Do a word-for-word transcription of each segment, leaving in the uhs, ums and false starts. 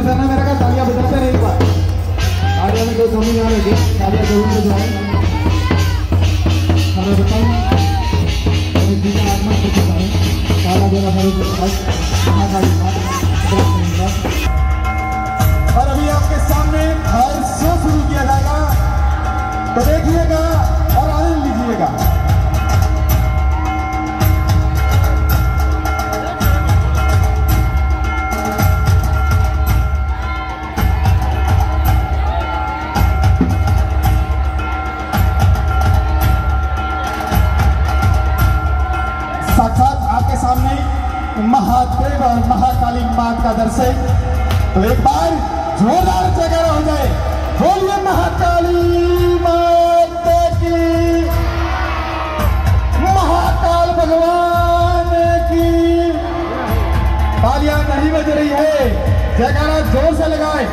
ऐसा ना मेरा का तालियां बजाते रहे एक बार। तालियां में कोई कमी ना लगे, तालियां जरूर बजाएं। सारा बताऊं और जी का आत्मा को बताएं ताला देना सारे को और अभी आपके सामने हर शो शुरू किया जाएगा, तो देखिएगा और आनंद लीजिएगा। साक्षात आपके सामने महादेव और महाकाली माता का दर्शन, तो एक बार जोरदार जयकारा हो जाए, बोलिए महाकाली माता की, महाकाल भगवान की। तालियां नहीं बज रही है, जयकारा जोर से लगाए।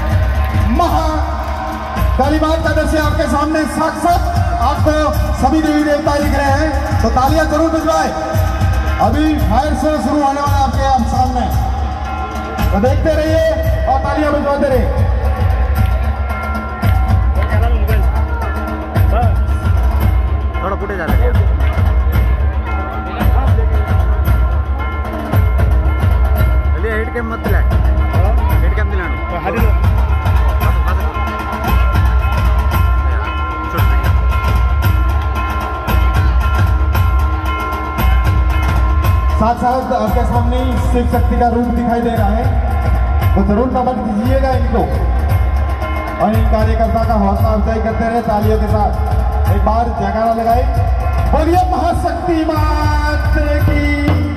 महाकाली माता का दर्शन आपके सामने साक्षात आपको सभी देवी देवता दिख रहे हैं, तो तालियां जरूर बजवाए। अभी फायर शो शुरू होने वाला आपके आप सामने, तो देखते रहिए और तालियां बजवाते रहिए। थोड़ा फुटेज आ रहा है, चलिए हेड कैम मत दिलाए, हेड कैम दिलाना साथ साथ आपके सामने शिव शक्ति का रूप दिखाई दे रहा है, तो जरूर नमन दीजिएगा इनको और इन कार्यकर्ता का हौसला अफजाई करते रहे तालियों के साथ। एक बार जयकारा लगाए, बोलिए महाशक्ति माता की।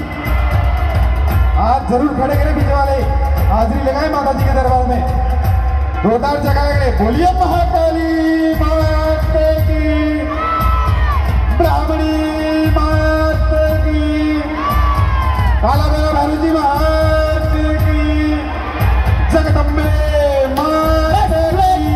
आज जरूर खड़े करें पीछे वाले, हाजिरी लगाए माता जी के दरबार में, जोरदार जयकारा करें, बोलिए महाकाली माता की, ब्राह्मणी माता की, काला बेला भैरव जी महाराज की, जगदम्बे माता की।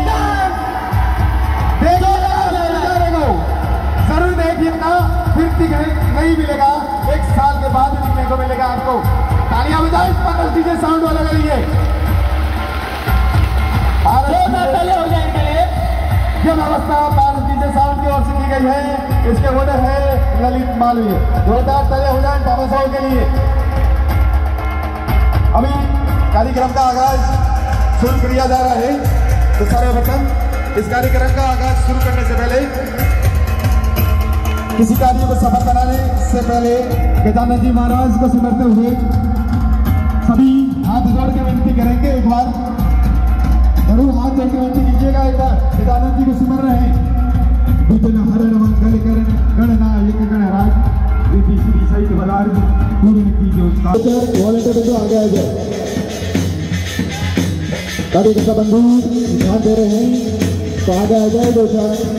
देखिएगा जरूर देखिएगा, फिर नहीं मिलेगा, एक साल के बाद दिखने को मिलेगा आपको। तालियां बजाओ, इस पर डीजे साउंड वाला करिए, हो जाएंगे। यह व्यवस्था भारत डीजे साउंड की ओर से की गई है, इसके ओनर है ललित मालवीय। जोरदार तालियां हो जाए बाबा साहब के लिए। अभी कार्यक्रम का आगाज शुरू किया जा रहा है, तो सारे वतन इस कार्यक्रम का आगाज शुरू करने से पहले, किसी कार्य को सफल बनाने से पहले गजानन जी महाराज को सिमरते हुए सभी हाथ जोड़ के विनती करेंगे। एक बार जरूर हाथ जोड़ के विनती कीजिएगा, एक बार गजानन जी को सिमर रहे हैं। विजन हरण मंगल करण गणनायक गणराज रिद्धि श्री सहित बलार पूर्ण की जो वॉलंटियर तो आगे आ जाए। कार्यकर्ता बंधु ध्यान दे रहे हैं, तो आगे आ जाए दो चार।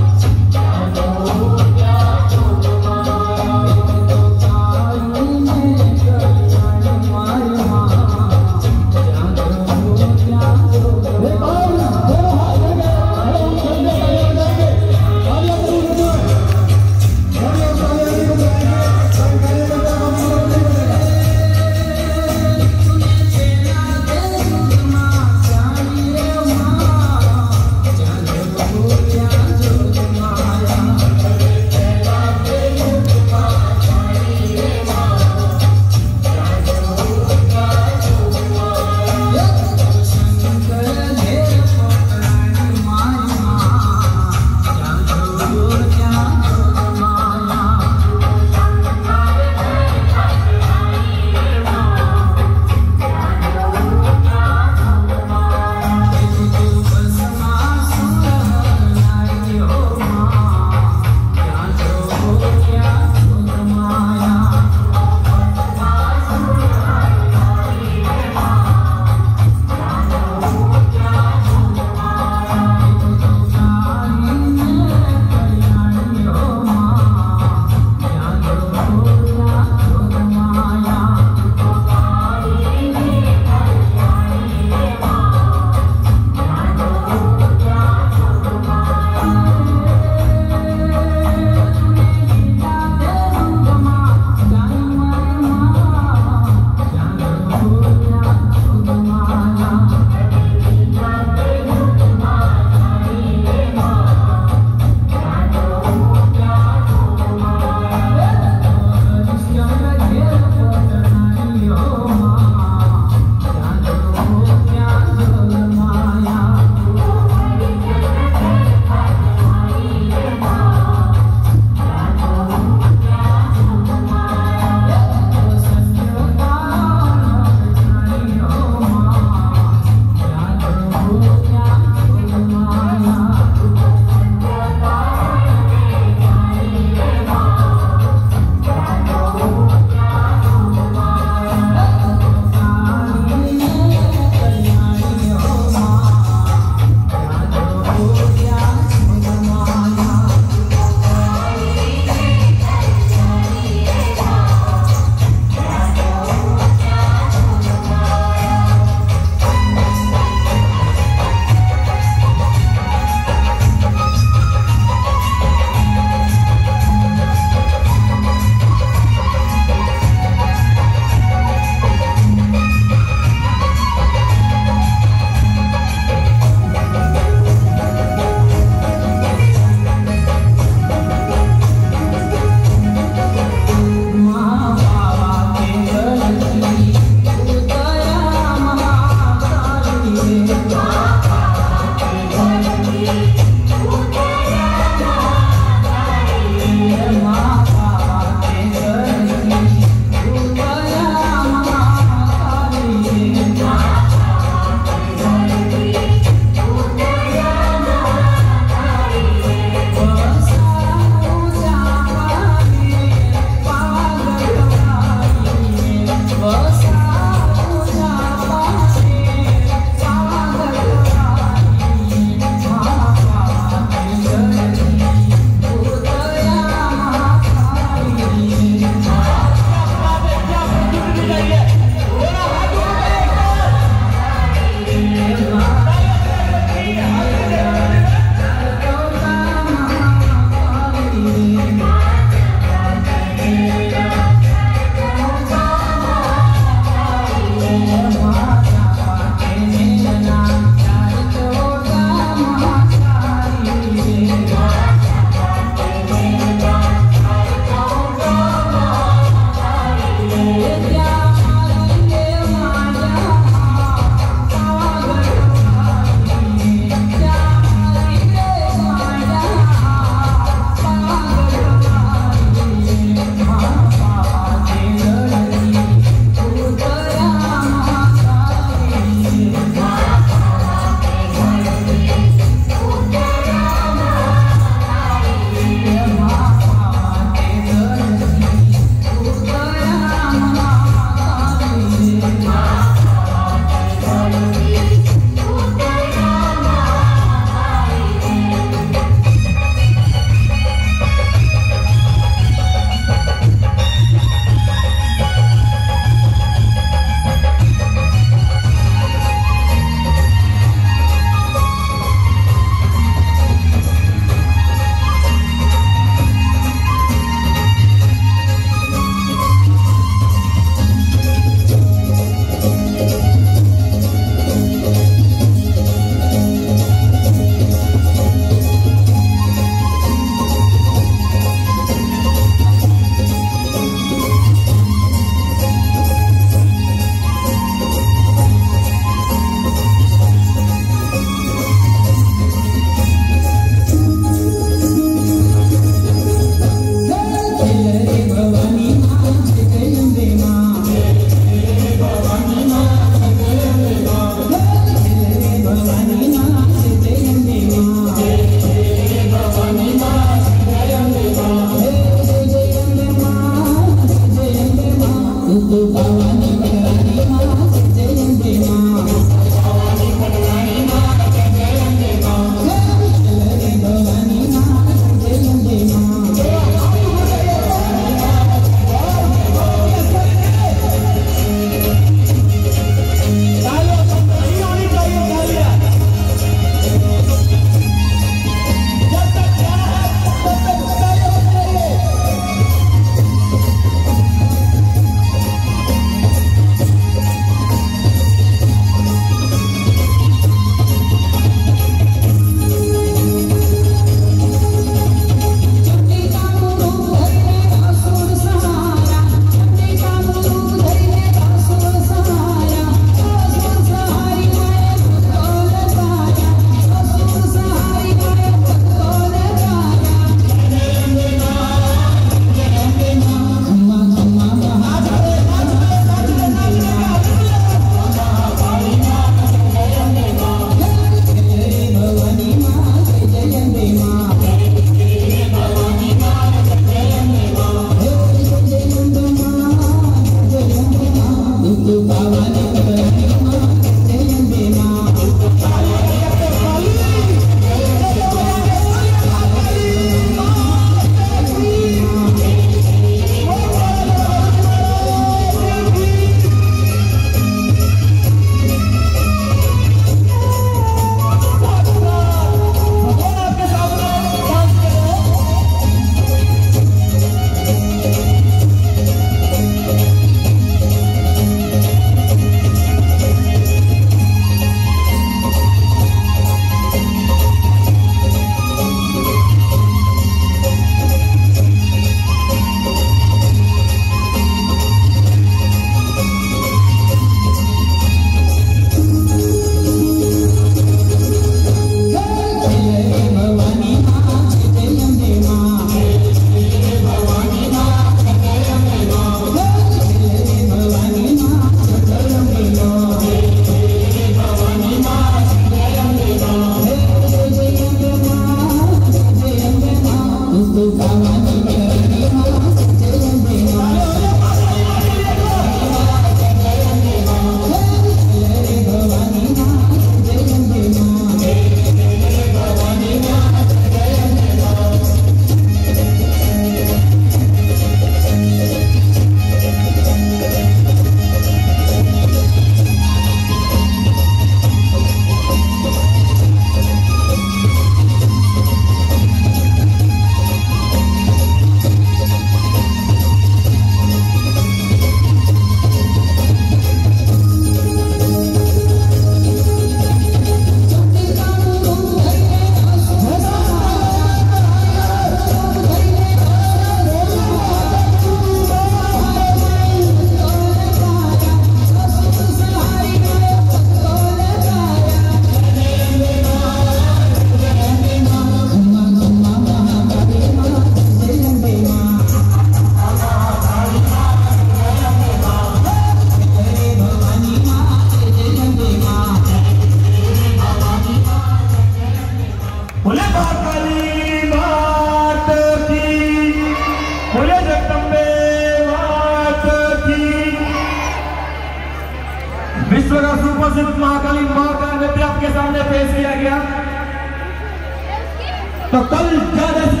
विश्व का सुप्रसिद्ध महाकाली मां का नृत्य आपके सामने पेश किया गया। तो कल ज्यादा